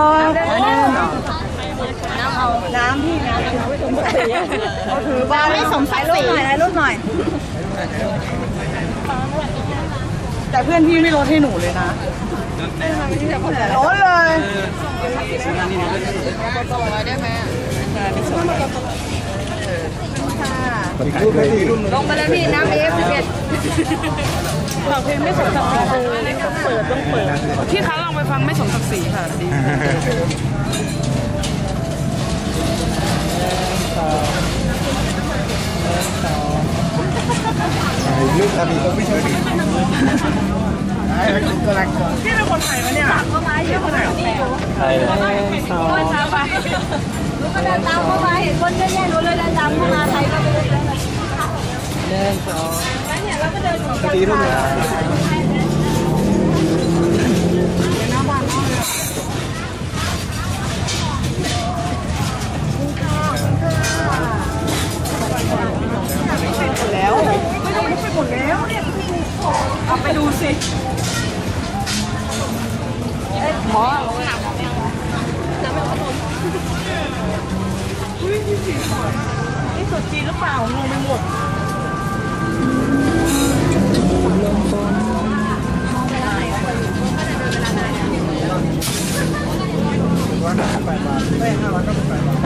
C: น้ำเอา
B: น้ำพี่น้ำเขาถือบ้าน
C: ไม่สมศักดิ์ศรีถ่ายรูปหน่อย
B: แต่เพื่อนพี่ไม่ลดให้หนูเลยนะลดเลย
C: ลงไปเลยพี่น้ำเอฟ11
A: ฝากเพลงไม่สมศักดิ์ศรีต้องเปิด
E: พี่คะลองไปฟังไม่สมศักดิ์ศรีค่ะดี
G: ลูกตาดีก็ไม่ใช่ดีไอ้ลูกกำลัง
B: พี่เป็นคนไทยไหมเนี่ย
C: เข้ามาเยอะขนาดนี้
G: ใช่เลย
C: คนตามไปรู้ก็เดินตามเข้ามาเห็นคนเยอะแยะรู้เลยเดินตามเข้ามาใครก็ไม่รู้เลยเนี่ยเราก็เดินหนีกัน
G: ดีทุกอย่าง
B: แล้วไม่ต้องไปหมดแล้วเนี่ยเอาไปดูสินี่สุดจีนหรือเปล่างงไปหมด
G: ว่า8 บาทไม่500ก็เป็น8 บาท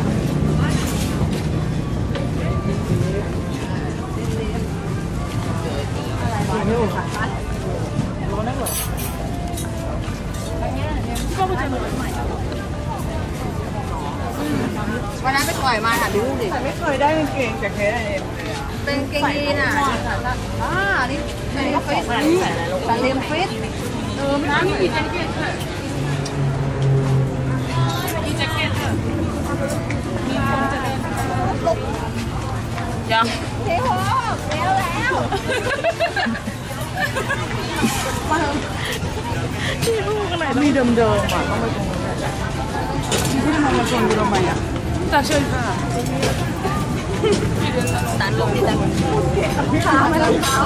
C: วันนั้นไปปล่อยมาค่ะดูดิ
B: แต่ไม่เคยได้กางเกงจากเคสไอเอ็มเลยอะ
C: เป็นเกงยีนอ่ะนี่เป็นฟิตแต่เลียมฟิตไม่ต้องมีแจ็คเก็ต
E: มีแจ็คเก็ตยัง
C: เฮ้ยโหแล้ว
B: มีเดิมๆอ่ะต้องไปตรงนั้นแหละที่ทำไมมาชวนดูทำไมอ่ะ
E: จะเชิญค่ะ
C: ตันลงนี่ตันขาไม่ต้องเท้า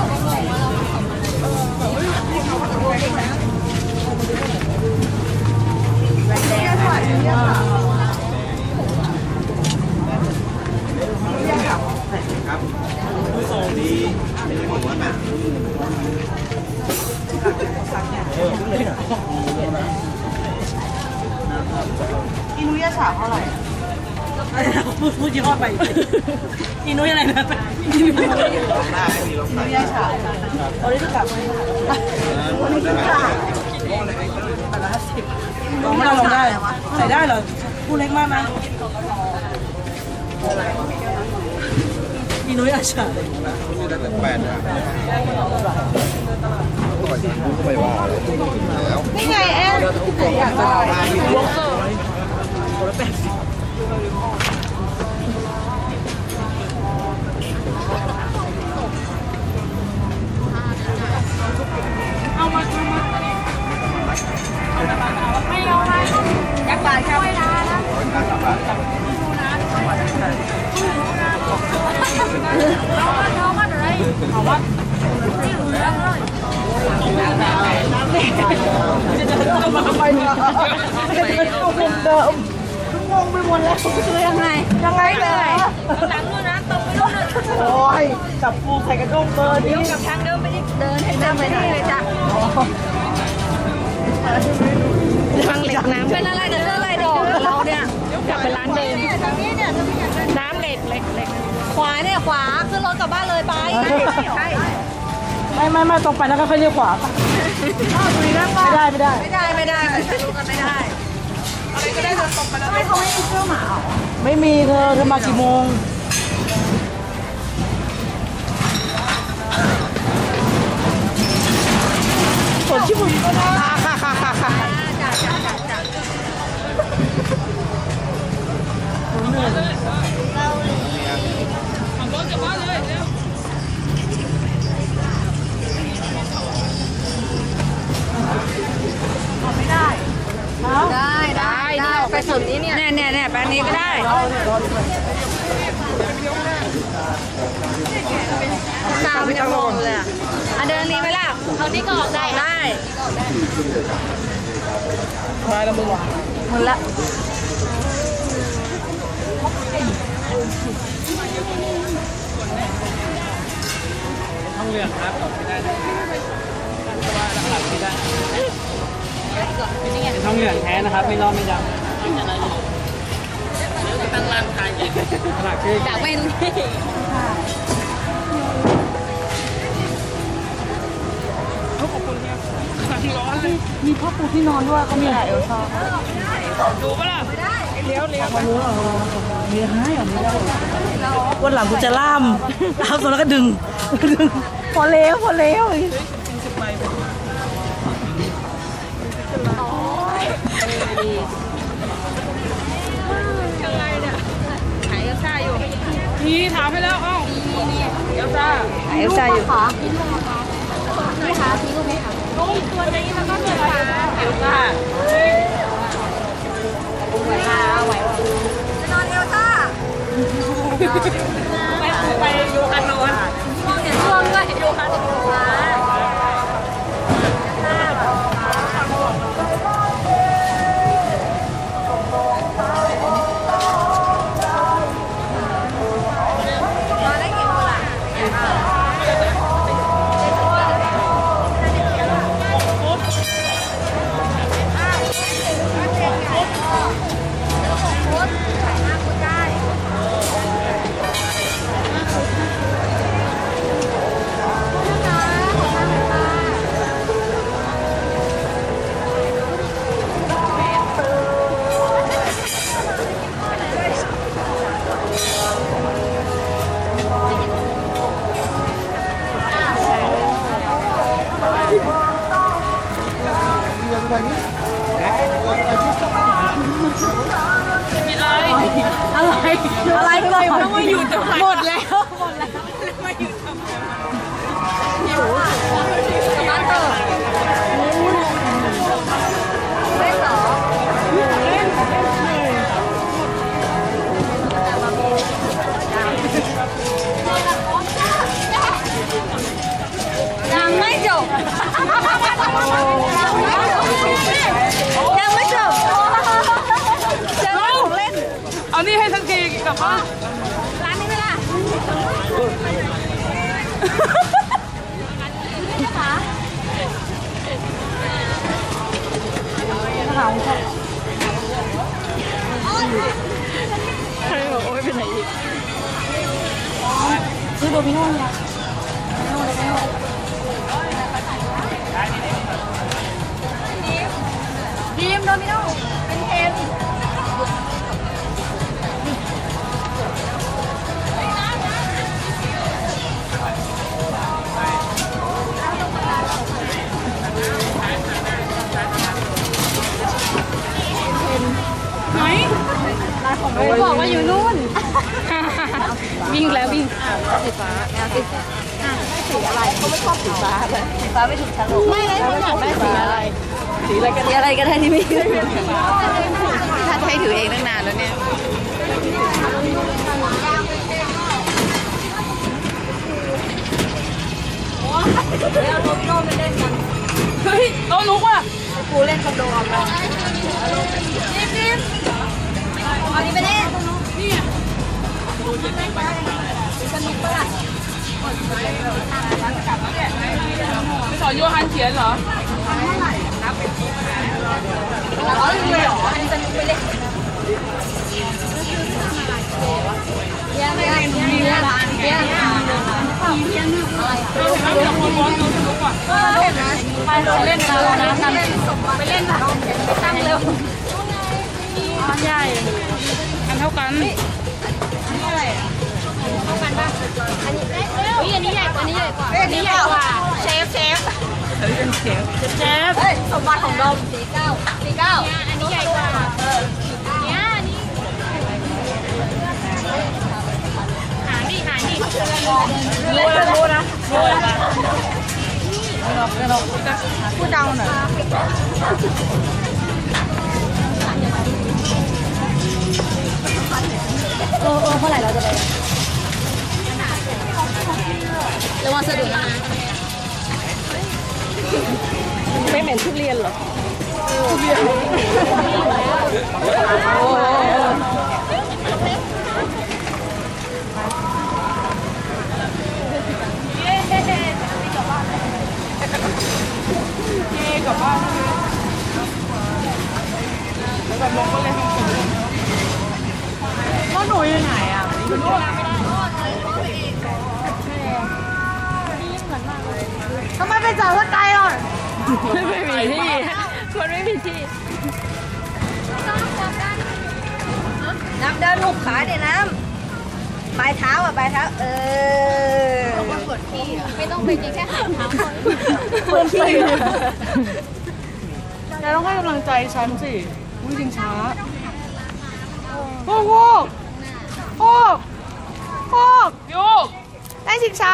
B: อินุยะฉาเท่าไหร่
A: พูดยี่ห้อไปอีนุ้ยอะไรนะอีนุ้ย
B: อินุยะฉาตอนนี้จะกลับมาวันนี้กินข้าวลองไม่ลองได้ใส่ได้เหรอพูดเล็กมากนะอีนุยะฉา
G: ได้แต่8 บาทก็ไปว่าแล้ว
C: นี่ไงแอน
B: อยากจะได้
A: วอลเกอร์มาทำไมเนี่ยเข้ามุมเดิมงงไปหมดแล้วคือยังไงเลยหลังนู่นนะตรงไปนู่นโอ้ยจับปูใส่กระด้งเบอร์นี้กับทางเดิมไปดิเดินให้เดินไปนี่เลยจ้ะทางเหล็กน้ำเป็นอะไรกันเรื่องอะไรดอกเราเนี่ยกลับไปร้านเดิมทางนี้เนี่ยน้ำเหล็กขวาเนี่ยขวาขึ้นรถกลับบ้านเลยไปไม่ตรงไปแล้วก็ค่อยเลี้ยวขวาป่ะไม่ได้รู้กันไม่ได้อะไรก็ได้เดินตรงไปแล้วไม่เขาไม่มีเสื้อหมาไม่มีเธอมากี่โมงสดชิบุนก็ได้ได้ไปสุดนี้เนี่ยแปลงนี้ก็ได้ตามไม่จะมองเลยอ่ะเดินนี้ไหมล่ะทางนี้ก็ออกได้มาแล้วมึงหมดละ
F: ท้องเหลืองครับตอบไม่ได้นะว่าหลักๆไม่ได้เป็นท้องเหลืองแท้นะครับไม่รอดไม่ดำตั้งร้านขายหลักคือจากเป็น
A: มีผ้าปูที่นอนด้วยเขามีอะไรเอลซ่าดูปะล่ะเลี้ยวมาดูมีให้เหรอไม่ได้วันหลังกูจะล่ามส่วนแล้วก็ดึงพอแล้ว
E: นี่ถามไปแล้วเอ้าเอลซ่า
A: อยู่
C: ไม่หาซื้อลูกไหมคะลูกตัวนี้มันก็เหมือนกัน
E: เอลซ่า
C: ไหวจะนอนเอลซ่า
E: ไปอยู่คันโน้น
C: มองเห็นช่วงด้วยอยู่คันโน้น
A: อะไรก่อนแล้วมาอยู่หมดแล้ว
C: มาอยู่บ้านเถอะเล่นเหรอยังไม่จบ
E: เอานี่ให้ทั้งทีกลับบ้าน
C: ร้านนี้ไหมล่ะ
E: ใครบอกโอ้ยไปไหนอีก
A: ซื้อโดมิโน่เนี่ย
C: ทีมโดมิโน่เป็นเทมบอกว่าอยู่นู่นวิ่งแล้ววิ่งสีฟ้าแนวสีฟ้าสีอะไรเขาไม่ชอบสีฟ้าเลยสีฟ้าไม่ถูกฉันหรอกไม่เลยเขาอยากได้สีอะไรสีอะไรก็ได้ที่ไม่ถ้าใช้ถือเองตั้งนานแล้วเนี่ยเอาโดมิโน่ไปเล่นกัน
E: เฮ้ยเราลุกว่ะ
C: กูเล่นคอนโดเอาไปรีบเอานี้ไปเล่นนี่สนุกปะล่ะ
E: ไปสอนโยฮันเขียนเหรอ
C: อ๋อเลยเหรออันนี้สนุกไปเล่นเบี้ยอะไรไปเล่นกันแล้วนะไปเล่นค่ะตั้งเร็ว
E: อันใหญ่อันเท่ากัน
C: เข้ากันป่ะอันนี้อันนี้ใหญ่กว่านี้ใหญ่กว่าอันนี้ใหญ่กว่าเชฟ
E: เชฟ
C: เฮ้ยสมบัติของดม49อันนี้ใหญ่กว่าเนี่ยอันนี้หาดิ
E: รู้นะ
B: พูดดังหน่อย
C: เท่าไหร่เราจะไประวังสะดุดนะไม่เหม็นทุเรียนเหรอ
B: แล้วหนูอยู่ไหนอ่ะทำไมไปจับว่าไกลอ่ะ
E: ไม่มีที่คนไม่มีที่
C: น้ำเดินหุบขาเดี๋ยวน้ำปลายเท้าปลายเท้าปวดขี้ไม่ต้องไปจริงแค่หางเท้าปวดขี้
B: แกต้องให้กำลังใจฉันสิวิ่งจริงช้าโอ้โหโอ้โห
E: โยก
B: ได้ชิงช้า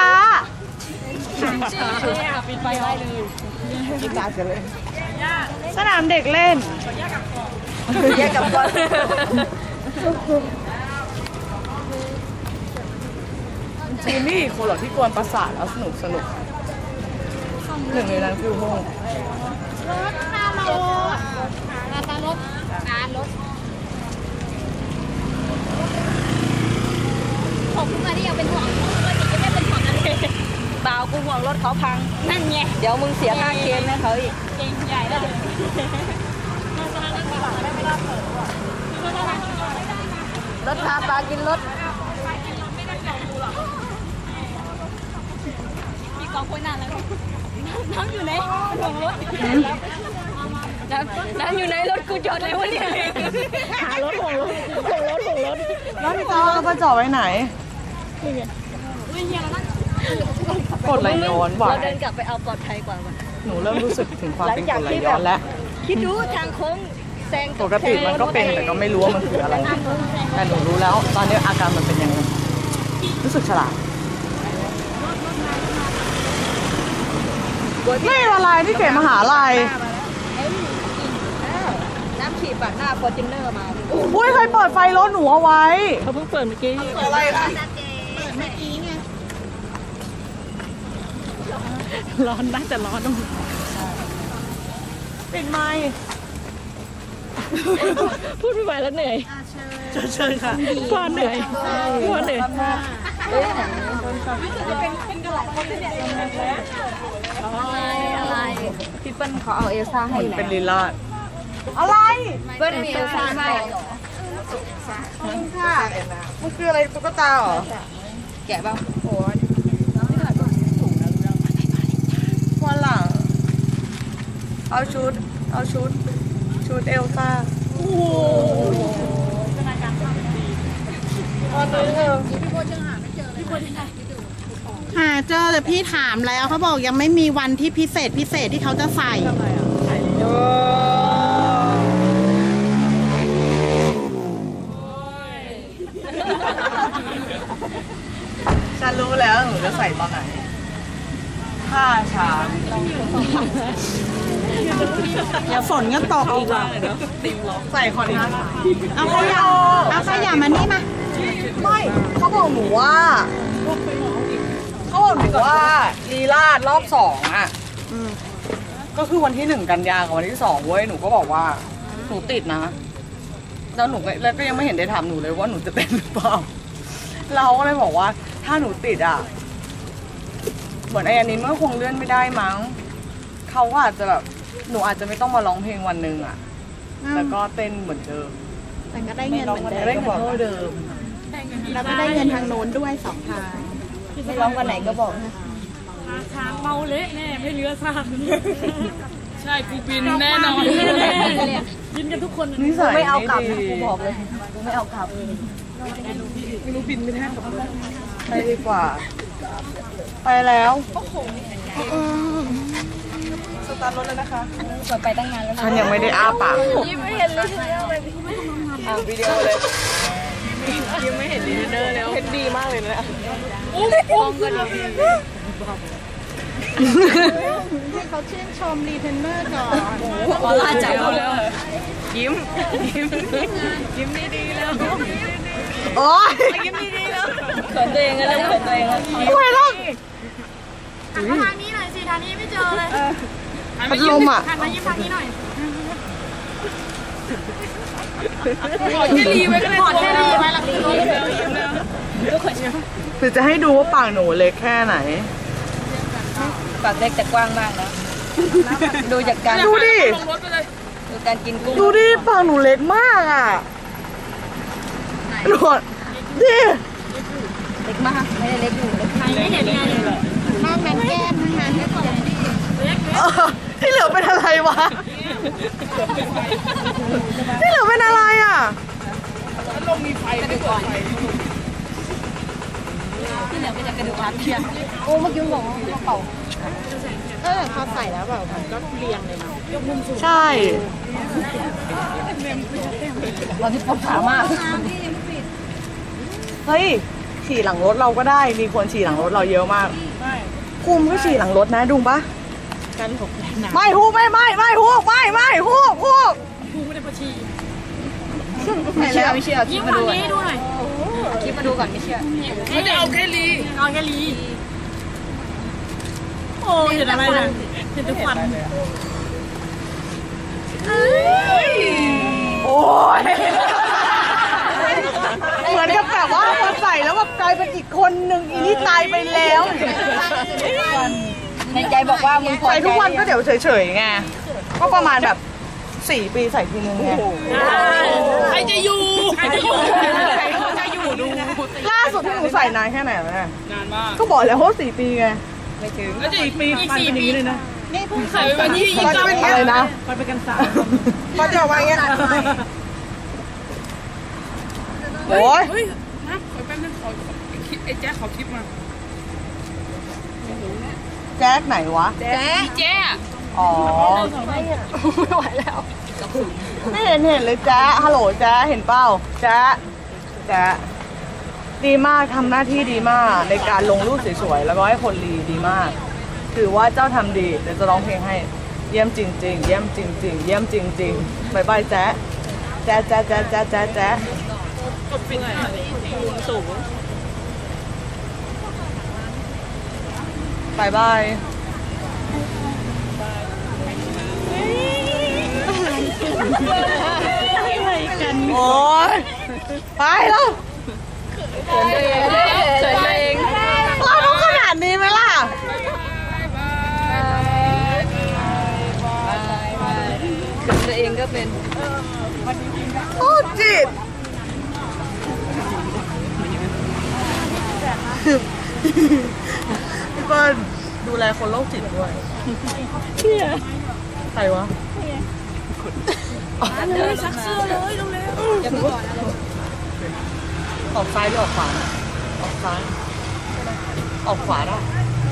E: ปิดไฟได้เลย
B: กินตากันเลยสนามเด็กเล่น
C: แยกกับบอล
B: ทีนี่คนหรอที่กวนประสาทแล้วสนุกหนึ่งในนั้นคือห้อง
C: รถผมขึ้นมาที่ยังเป็นห่วงปกติจะไม่เป็นห่วงอะไรเปล่ากูห่วงรถเขาพังนั่นไงเดี๋ยวมึงเสียค่าเคลมนะเขาอีกเก่งใหญ่แล้วรถพาปลากินรถมีกองคุยนานแล้วน้ำอยู่ไหนห่วงรถน้ำอยู่ไหนรถกูจอดไหนวะเนี่ยหารถห่วงรถ
B: แล้วพี่จ้าเอาไปจอดไว้ไหนกดไหลย้อนว่ะ
C: เราเดินกลับไปเอาปลอดภัยกว่าว่ะ
B: หนูเริ่มรู้สึกถึงความเป็นกดไหลย้อนแล้ว
C: คิดดูทางโค้งแซง
B: ปกติมันก็เป็นแต่ก็ไม่รู้ว่ามันคืออะไรแต่หนูรู้แล้วตอนนี้อาการมันเป็นยังไงรู้สึกฉลาดไม่อะไรที่เก๋มหาลัย
C: น้ำขีบหน้าฟอร์จูเนอร์มา
B: อุ้ยใครเปิดไฟรถหนูเอาไว้
E: เขาเพิ่งเปิดเมื่อกี้
B: อะไรล่ะ
C: เมื่อกี้ไง
E: ร้อนนะแต่ร้อน
B: ปิดไมค์
E: พูดไม่ไหวแล้วเหนื่อย
B: เชิญค่ะ
E: พ่อเหนื่อยพ่อเหนื่อย
C: อะไรพี่เปิ้ลเขาเอาเอลซ่าให้
B: เป็นลีลาดอะไร
C: เปิ้ลมีเอลซ่าให้
B: ค่ะมันคืออะไรตุ๊กตาเหรอ
C: แกะบ้าง
B: วันหลังเอาชุดเอลซ่าโอ้โหตอนนี้เธอ
A: หาเจอแต่พี่ถามแล้วเขาบอกยังไม่มีวันที่พิเศษที่เขาจะใส่
B: ฉันรู้แล้วหนูจะใส่ตอนไหนผ้าช้าง
A: เดี๋ยวฝนก็ตกอีกอ่ะ
B: ใส่คอนอีก
A: เอาขยะมานี่มา
B: ไม่เขาบอกหนูว่าลีลาดรอบ2อ่ะก็คือวันที่ 1 กันยากับวันที่2เว้ยหนูก็บอกว่าหนูติดนะแล้วหนูก็ยังไม่เห็นได้ถามหนูเลยว่าหนูจะเต้นหรือเปล่าเราก็เลยบอกว่าถ้าหนูติดอ่ะเหมือนไอ้อันนี้มันก็คงเลื่อนไม่ได้มั้งเขาก็อาจจะแบบหนูอาจจะไม่ต้องมาร้องเพลงวันหนึ่งอ่ะแล้วก็เต้นเหมือนเดิม
C: แต่ก็ได้เงินเหมือนเดิม
B: ได้เงินเท่าเดิม
C: แล้วก็ได้เงินทางโน้นด้วย2 ทางไม่ร้องวันไหนก็บอกนะ
E: ช้างเมาเละแน่ไม่เหลือซากใช่กูบินแน่นอนบินกันทุกคน
B: นิสัย
C: ไม่เอากลับ
B: ดี
C: นะกูบอกเลยกูไม่เอากลับ
B: ไม่รู้บินไม่ได้กับรถไปดีกว่า ไปแล้วสตาร์ทรถแล้วนะคะ
C: เปิดไปตั้งนานแล้ว
B: ฉันยังไม่ได้อ้าปาก
C: ยิ้มไม่เห็นเลย
B: วิดีโอเลยยังไม่เห็นดีเนอร์แล้วเห็นดีมากเลยนะ
C: ให้เขาชื่นชมรีเทนเนอร์ก่อน
B: ขอลาใจเราแล้วยิ้มดีๆแล้วโอ๊ยยิ้มดีๆแล้ว
C: เขินตัวเองก็เลยเขินตัวเองแล้ว
B: ทำไมล่ะ
E: หันมาทางนี้หน่อยสิทางนี้ไม่เจอเลย
B: พัดลมอ่ะ
E: หันมายิ้มทางนี้หน่อยขอแค่รีไว้ก็ได้ขอแค่รีไว้หลังนี้ยิ้มแล้ว
B: หรือจะให้ดูว่าปากหนูเล็กแค่ไหน
C: ปากเล็กแต่กว้างมากนะดูจากการ
B: ดูดิ
E: ลงรถไปเลย
C: ดูการกินกุ้ง
B: ดูดิปากหนูเล็กมากอ่ะหนวดดิ
C: เล็กมากไม่ได้เล็กอยู่เล็กมาก
E: ไม่เห็นไง
C: นอกนั้นแก้มนะคะแค่ก่อน
B: ที่เหลือเป็นอะไรวะที่เหลือเป็นอะไรอ่ะ
C: ที่เหลือเป็นกระดูกร้านเทียมโอ้เมื่อกี้บอกว่าเขาเป่าพอใส่แล้วแบบมันก็เรียงเลยนะ
B: ใช่
C: ตอนที่ปวดขามาก
B: เฮ้ยฉี่หลังรถเราก็ได้มีคนฉี่หลังรถเราเยอะมากคุมก็ฉี่หลังรถนะดูปะไม่ฮูกไม่ฮูกไม่ฮูก
E: กูไม่ได้ประชี
C: ไม่เชื่อไม่เชื่อคลิ
E: ยิ้
C: ป
E: ม
C: มา
E: ทาง
C: ดู
E: นี้ดูหน่อย
C: คลิปมาดูก่อนไม่เชื่อ
E: ไม่ได้เอาแค่ลีเอาแค่ลีโอ้เห็นอะไรนะเห็นทุกวัน
B: โอ้ยเหมือนกับแบบว่าพอใส่แล้วแบบกลายเป็นอีกคนหนึ่งอีนี่ตายไปแล้ว
C: ในใจบอกว่ามึงพอ
B: ใส่ทุกวันก็เดี๋ยวเฉยๆไงก็ประมาณแบบ4 ปีใส่ทีนึงไง
E: ใครจะอยู่ใครจะอยู่ดู
B: ล่าสุดที่หนูใส่นานแค่ไหนวะเนี่ย
E: นานมาก
B: ก็บอกแล้วว่า4 ปีไง
E: แล้วจะอีกปี4 ปีเลยนะใส่ไปวันที่
B: มันจะเป็นอะไรนะ
E: ไปกันสาม
B: มันจะออกมาอย่างเงี้ยโอ้ย
E: เฮ้ยนะขอแป๊บนึงขอไอ้แจ๊คขอคลิปมา
B: แจ๊กไหนวะ
E: แจ๊ค
B: อ๋อ
C: ไม่ไหวแล้ว
B: ไม่เห็นเลยแจ๊ะฮัลโหลแจ๊ะเห็นเปล่าแจ๊ะแจ๊ะดีมากทำหน้าที่ดีมากในการลงรูปสวยๆแล้วก็ให้คนรีดีมากถือว่าเจ้าทำดีเดี๋ยวจะร้องเพลงให้เยี่ยมจริงๆเยี่ยมจริงๆเยี่ยมจริงๆบายบายแจ๊ะแจ๊ะแจ๊ะแจ๊ะแจ๊ะแจ๊ะแจ๊ะ
E: กดปิดสูง
B: บายบายโอ๊ยไปแล้ว
C: เฉยเอง
B: เราต้องขนาดนี้ไหมล่ะ
C: ตัวเองก็เป็น
B: โอ้จิตพี่เปิ้ลดูแลคนโรคจิตด้วยใครวะ
E: ซักเสื้อเลยเร็ว
C: จะไม่ก่อนนะ
B: ออกซ้ายหรือออกขวาออกซ้ายออกขวาได้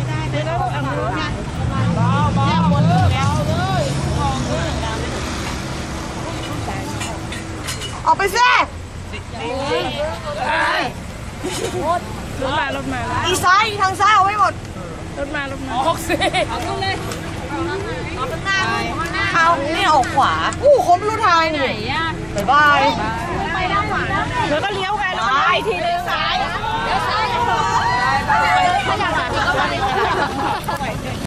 B: ออกไปสิ
E: รถมา
B: อีซ้ายทางซ้ายเอาไว้หมด
E: ออกสิ
B: เอานี่ออกขวาอู้คมรู้ทางไหนอ่ะบ๊ายบาย
E: แล้วก็เลี้ยวไงแล้วก็ไปทีนึงซ้าย
C: เดี๋ยวซ้าย